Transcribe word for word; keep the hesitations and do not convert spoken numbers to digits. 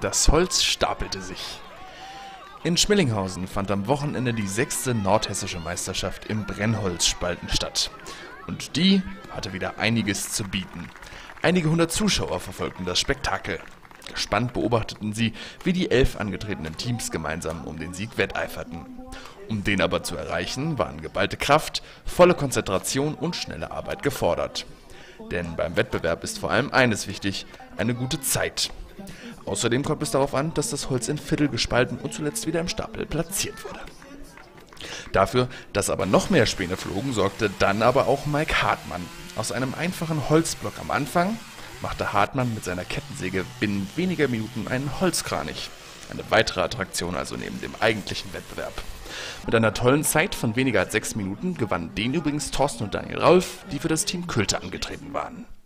Das Holz stapelte sich. In Schmellinghausen fand am Wochenende die sechste nordhessische Meisterschaft im Brennholzspalten statt. Und die hatte wieder einiges zu bieten. Einige hundert Zuschauer verfolgten das Spektakel. Gespannt beobachteten sie, wie die elf angetretenen Teams gemeinsam um den Sieg wetteiferten. Um den aber zu erreichen, waren geballte Kraft, volle Konzentration und schnelle Arbeit gefordert. Denn beim Wettbewerb ist vor allem eines wichtig: eine gute Zeit. Außerdem kommt es darauf an, dass das Holz in Viertel gespalten und zuletzt wieder im Stapel platziert wurde. Dafür, dass aber noch mehr Späne flogen, sorgte dann aber auch Mike Hartmann. Aus einem einfachen Holzblock am Anfang machte Hartmann mit seiner Kettensäge binnen weniger Minuten einen Holzkranich. Eine weitere Attraktion also neben dem eigentlichen Wettbewerb. Mit einer tollen Zeit von weniger als sechs Minuten gewannen den übrigens Thorsten und Daniel Rauf, die für das Team Költe angetreten waren.